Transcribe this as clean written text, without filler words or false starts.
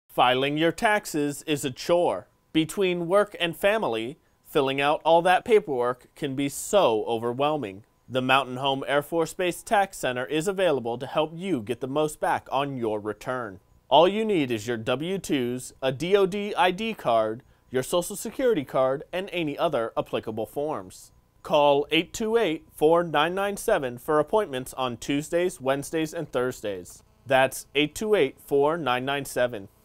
Filing your taxes is a chore. Between work and family, filling out all that paperwork can be so overwhelming. The Mountain Home Air Force Base Tax Center is available to help you get the most back on your return. All you need is your W-2s, a DoD ID card, your Social Security card, and any other applicable forms. Call 828-4997 for appointments on Tuesdays, Wednesdays, and Thursdays. That's 828-4997.